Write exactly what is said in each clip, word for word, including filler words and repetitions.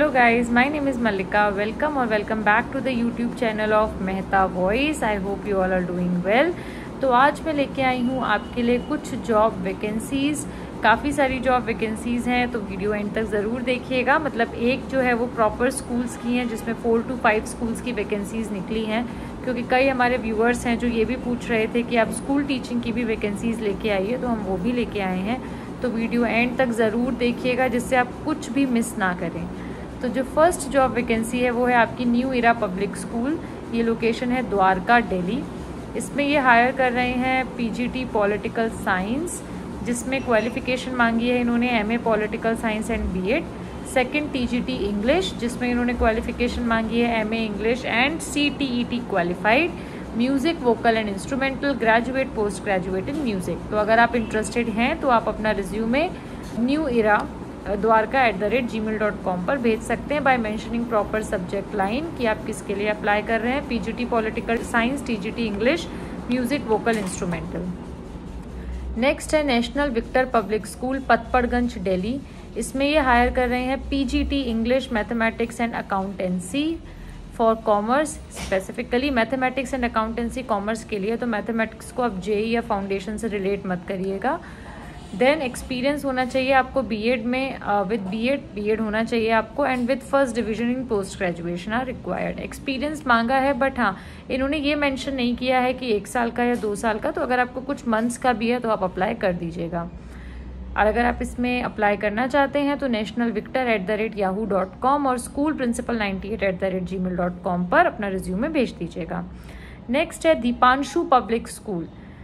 Hello guys, my name is Malika. Welcome or welcome back to the YouTube channel of Mehta Voice. I hope you all are doing well. तो आज मैं लेके आई हूँ आपके लिए कुछ जॉब वैकेंसीज़। काफ़ी सारी जॉब वैकेंसीज़ हैं, तो वीडियो एंड तक ज़रूर देखिएगा। मतलब एक जो है वो प्रॉपर स्कूल्स की हैं, जिसमें फोर टू फाइव स्कूल्स की वैकेंसीज़ निकली हैं, क्योंकि कई हमारे व्यूअर्स हैं जो ये भी पूछ रहे थे कि आप स्कूल टीचिंग की भी वैकेंसीज़ लेके आइए, तो हम वो भी लेके आए हैं। तो वीडियो एंड तक ज़रूर देखिएगा, जिससे आप कुछ भी मिस ना करें। तो जो फर्स्ट जॉब वैकेंसी है वो है आपकी न्यू इरा पब्लिक स्कूल। ये लोकेशन है द्वारका, दिल्ली। इसमें ये हायर कर रहे हैं पीजीटी पॉलिटिकल साइंस, जिसमें क्वालिफिकेशन मांगी है इन्होंने MA political science and BEd. Second TGT English, जिसमें इन्होंने क्वालिफिकेशन मांगी है MA English and CTET qualified. Music, vocal and instrumental, graduate, post graduate in music. तो अगर आप इंटरेस्टेड हैं तो आप अपना resume New Era Dwarka at the rate Gmail dot com पर भेज सकते हैं by mentioning proper subject line कि आप किसके लिए अप्लाई कर रहे हैं। PGT political science, TGT English, music, vocal, instrumental. Next है National Victor Public School, Patparganj, Delhi. इसमें ये हायर कर रहे हैं PGT English, mathematics and accountancy for commerce. Specifically mathematics and accountancy commerce के लिए, तो मैथमेटिक्स को आप जेई या फाउंडेशन से रिलेट मत करिएगा। देन एक्सपीरियंस होना चाहिए आपको बीएड में, विद बीएड बीएड होना चाहिए आपको, and with first division in post graduation are required. Experience मांगा है, बट हाँ इन्होंने ये मेंशन नहीं किया है कि एक साल का या दो साल का। तो अगर आपको कुछ मंथ्स का भी है तो आप अप्लाई कर दीजिएगा। और अगर आप इसमें अप्लाई करना चाहते हैं तो National Victor at the rate Yahoo dot com और school principal ninety eight at the rate Gmail dot com पर अपना रिज्यूमे भेज दीजिएगा। नेक्स्ट है दीपांशु पब्लिक स्कूल।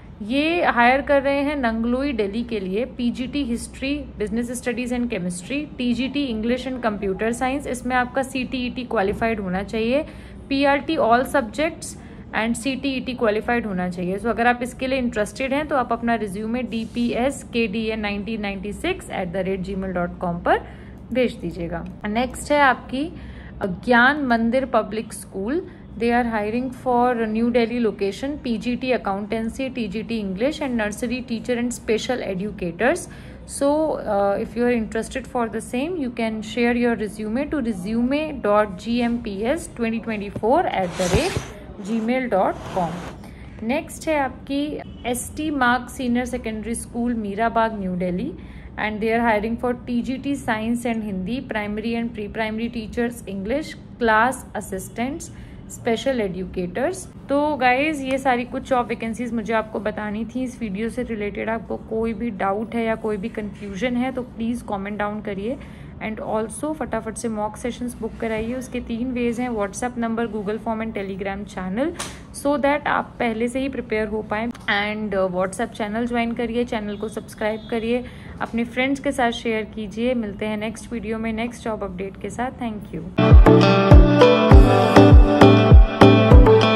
ये हायर कर रहे हैं नंगलोई, दिल्ली के लिए PGT history, business studies and chemistry, TGT English and computer science. इसमें आपका सीटीईटी क्वालिफाइड होना चाहिए, PRT all subjects and CTET qualified होना चाहिए। सो so, अगर आप इसके लिए इंटरेस्टेड हैं तो आप अपना resume D P S K D N nineteen ninety six at the rate Gmail dot com पर भेज दीजिएगा। नेक्स्ट है आपकी Gyan Mandir Public School. They are hiring for New Delhi location, P G T accountancy, T G T English and nursery teacher and special educators. So uh, if you are interested for the same, you can share your resume to resume dot g m p s twenty twenty-four at the rate gmail dot com. Next है आपकी S T Mark Senior Secondary School, Meera Bagh, New Delhi, and they are hiring for T G T Science and Hindi, primary and pre-primary teachers, English, class assistants, special educators. तो guys ये सारी कुछ job vacancies मुझे आपको बतानी थी। इस वीडियो से रिलेटेड आपको कोई भी डाउट है या कोई भी कंफ्यूजन है तो प्लीज़ कमेंट डाउन करिए। एंड ऑल्सो फटाफट से मॉक सेशंस बुक कराइए। उसके तीन वेज हैं, WhatsApp number, Google form and Telegram channel, so that आप पहले से ही प्रिपेयर हो पाएँ। एंड व्हाट्सएप चैनल ज्वाइन करिए, चैनल को सब्सक्राइब करिए, अपने फ्रेंड्स के साथ शेयर कीजिए। मिलते हैं नेक्स्ट वीडियो में नेक्स्ट जॉब अपडेट के साथ। Thank you.